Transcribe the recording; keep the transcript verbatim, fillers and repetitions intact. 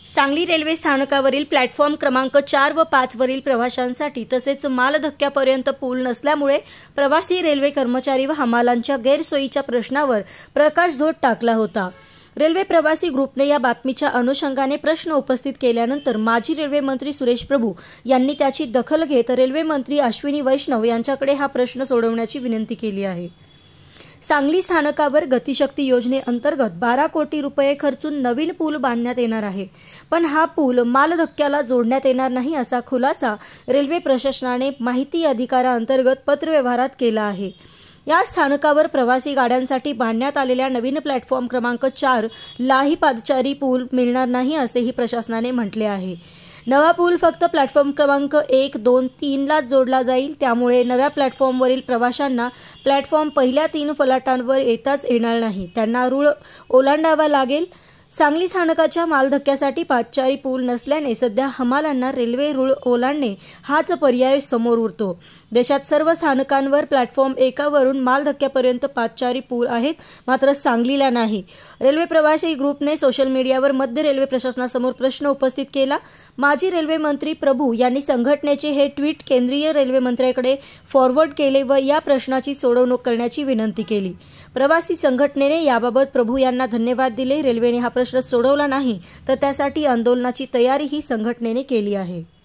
Sangli railway स्थानकावरील platform क्रमांक चार व पाच वरील प्रवाशांसाठी तसेच मालधक्क्यापर्यंत पूल नसल्यामुळे प्रवासी रेल्वे कर्मचारी व हमालांच्या गैरसोयीच्या प्रश्नावर प्रकाशझोत टाकला होता। रेल्वे प्रवासी ग्रुपने या बातमीच्या अनुषंगाने प्रश्न उपस्थित केल्यानंतर माजी रेल्वे मंत्री सुरेश प्रभू यांनी त्याची दखल घेत रेल्वे मंत्री अश्विनी वैष्णव यांच्याकडे हा प्रश्न सोडवण्याची विनंती केली आहे। सांगली स्थानकावर गतिशक्ती योजनेअंतर्गत बारा कोटी रुपये खर्चून नवीन पूल बांधण्यात येणार आहे, पण हा पूल मालधक्क्याला जोडण्यात येणार नाही असा खुलासा रेल्वे प्रशासनाने माहिती अधिकाराअंतर्गत पत्रव्यवहारात केला आहे। या स्थानकावर प्रवासी गाड्यांसाठी बांधण्यात आलेल्या नवीन प्लॅटफॉर्म क्रमांक चार लाही पादचारी पूल मिळणार नाही असेही प्रशासनाने म्हटले आहे। नवा पूल फक्त प्लॅटफॉर्म क्रमांक एक, दोन, तीन ला जोडला जाईल, त्यामुळे नव्या प्लॅटफॉर्मवरील प्रवाशांना प्लॅटफॉर्म पहिल्या तीन फलाटांवर येताच येणार नाही, त्यांना रूळ ओलांडावा लागेल। सांगली स्थानकाच्या मालधक्क्यासाठी पादचारी पूल नसल्याने सध्या हमालांना रेल्वे रूळ ओलांडणे हाच पर्याय समोर उरतो। देशात सर्व स्थानकांवर प्लॅटफॉर्म एकावरून मालधक्क्यापर्यंत पादचारी पूल आहेत, मात्र सांगलीला नाही। रेल्वे प्रवासी ग्रुपने सोशल मीडियावर मध्य रेल्वे प्रशासनासमोर प्रश्न उपस्थित केला। माजी रेल्वे मंत्री प्रभू यांनी संघटनेचे हे ट्विट केंद्रीय रेल्वे मंत्र्याकडे फॉरवर्ड केले व या प्रश्नाची सोडवणूक करण्याची विनंती केली। प्रवासी संघटनेने याबाबत प्रभू यांना धन्यवाद दिले। रेल्वेने हा प्रश्न सोडवला नाही तर त्यासाठी आंदोलनाची तयारीही संघटनेने केली आहे।